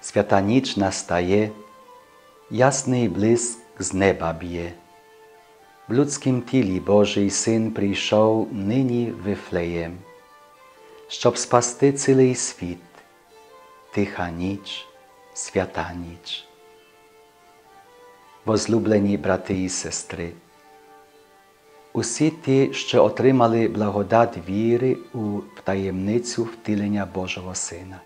свята ніч настає, ясний блиск з неба б'є. В людськім тілі Божий Син прийшов нині в Вифлеєм, щоб спасти цілий світ. Тиха ніч, свята ніч. Возлюблені брати і сестри, усі ті, що отримали благодать віри у таємницю втілення Божого Сина.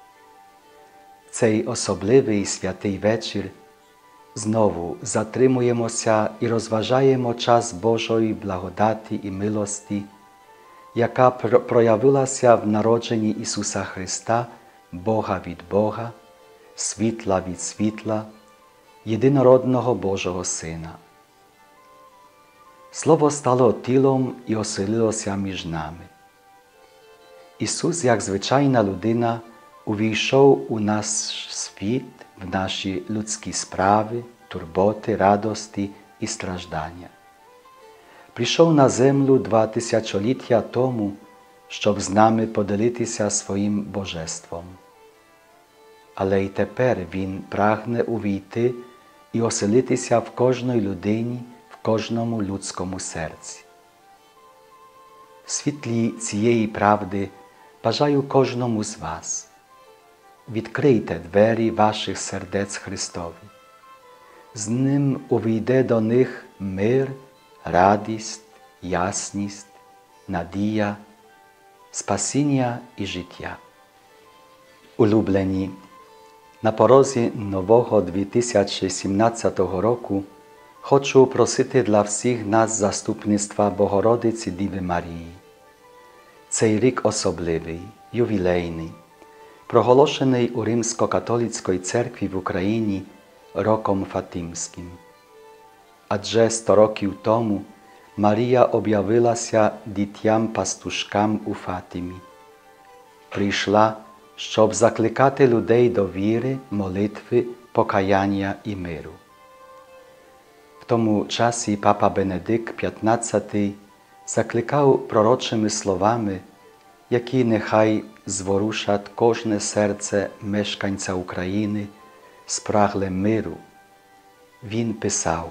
Цей особливий святий вечір знову затримуємося і розважаємо час Божої благодаті і милості, яка проявилася в народженні Ісуса Христа, Бога від Бога, світла від світла, єдинородного Божого Сина. Слово стало тілом і оселилося між нами. Ісус, як звичайна людина, увійшов у наш світ, в наші людські справи, турботи, радості і страждання. Прийшов на землю 2 тисячоліття тому, щоб з нами поділитися своїм божеством. Але й тепер Він прагне увійти і оселитися в кожній людині, в кожному людському серці. В світлі цієї правди бажаю кожному з вас. Відкрийте двері ваших сердець Христові. З ним увійде до них мир, радість, ясність, надія, спасіння і життя. Улюблені, на порозі нового 2017 року хочу просити для всіх нас заступництва Богородиці Діви Марії. Цей рік особливий, ювілейний, проголошений у Римсько-католицькій церкві в Україні роком Фатимським. Адже 100 років тому Марія об'явилася дітям-пастушкам у Фатимі. Прийшла, щоб закликати людей до віри, молитви, покаяння і миру. В тому часі папа Бенедикт XV закликав пророчими словами, які нехай зворушать кожне серце мешканця України, спрагле миру. Він писав: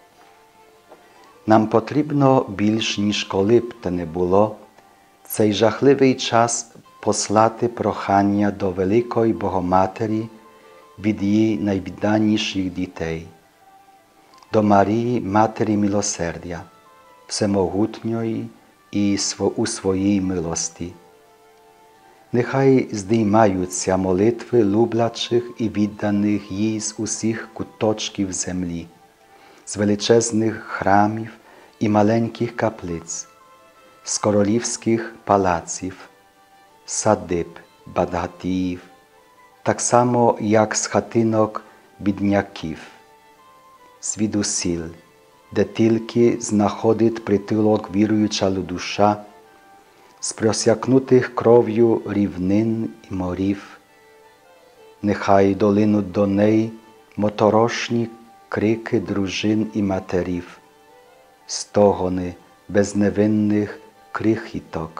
«Нам потрібно більш, ніж коли б те не було, цей жахливий час послати прохання до Великої Богоматері від її найвідданіших дітей, до Марії, Матері Милосердя, всемогутньої і у своїй милості. Нехай здіймаються молитви люблячих і відданих їй з усіх куточків землі, з величезних храмів і маленьких каплиць, з королівських палаців, садиб, багатіїв, так само, як з хатинок бідняків, звідусіль, де тільки знаходить притулок віруюча душа, з просякнутих кров'ю рівнин і морів. Нехай долинуть до неї моторошні крики дружин і матерів, стогони безневинних крихіток,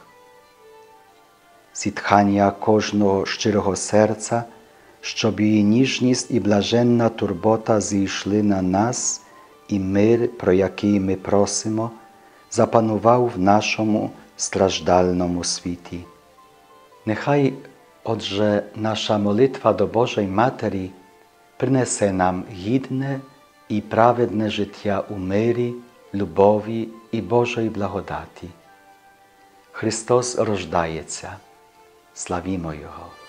зітхання кожного щирого серця, щоб її ніжність і блаженна турбота зійшли на нас, і мир, про який ми просимо, запанував в нашому страждальному світі. Нехай, отже, наша молитва до Божої Матері принесе нам гідне і праведне життя у мирі, любові і Божої благодаті. Христос рождається. Славімо Його!